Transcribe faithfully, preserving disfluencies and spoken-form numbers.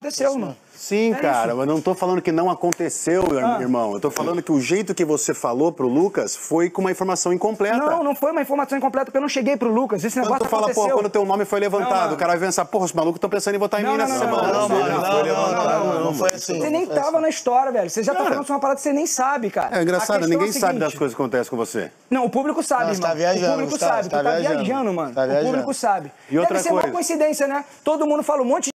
Aconteceu, mano. Sim, é cara, isso. mas não tô falando que não aconteceu, Ah. irmão. Eu tô falando que o jeito que você falou pro Lucas foi com uma informação incompleta. Não, não foi uma informação incompleta, porque eu não cheguei pro Lucas. Esse Quando negócio tu fala, aconteceu. pô, quando teu nome foi levantado, Não, o cara vai pensar, porra, os malucos estão pensando em votar em Não, mim não, nessa não, semana. não, não, Ele não, foi não, levantado. não, não, não, não foi assim. Você nem tava na história, velho. Você já tá Cara. falando uma parada que você nem sabe, cara. É A engraçado, questão ninguém é a sabe das seguinte. coisas que acontecem com você. Não, o público sabe, Não, você irmão. tá viajando, o público Gustavo, sabe. você tá Tu tá viajando. viajando, mano. Tá o viajando. público sabe. E outra Deve ser uma coisa. coincidência, né? Todo mundo fala um monte